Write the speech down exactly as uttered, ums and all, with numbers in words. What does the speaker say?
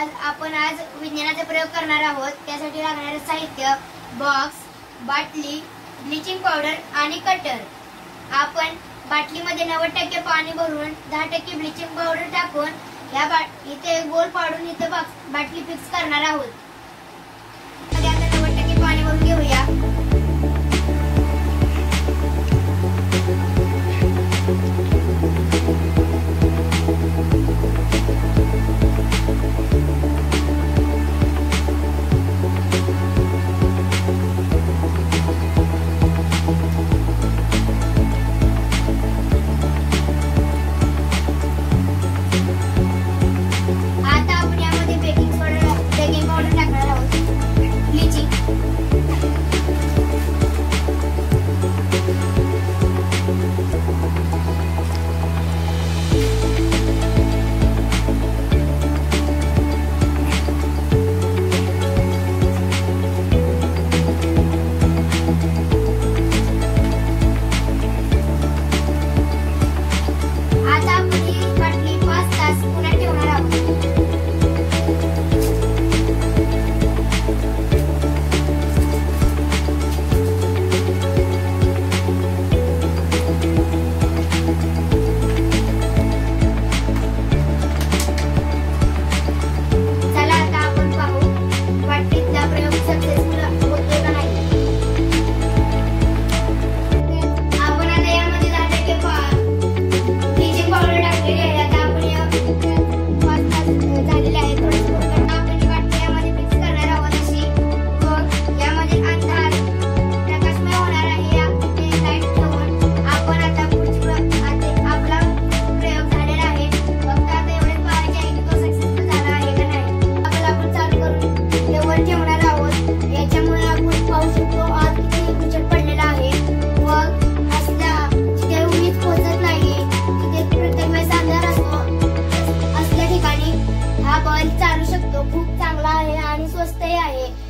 आज आपण आज विज्ञानाचा प्रयोग करणार आहोत। त्यासाठी लागणारे साहित्य बॉक्स, बाटली, ब्लीचिंग पावडर आणि कटर। आपण बाटलीमध्ये नव्वद टक्के पाणी भरून दहा टक्के ब्लीचिंग पावडर टाकून या बाट इथे गोल पाडून इथे बाटली फिक्स करणार आहोत। आता नव्वद टक्के पाणी भरून घेऊया। चालू शकतो, खूप चांगला आहे आणि स्वस्त आहे।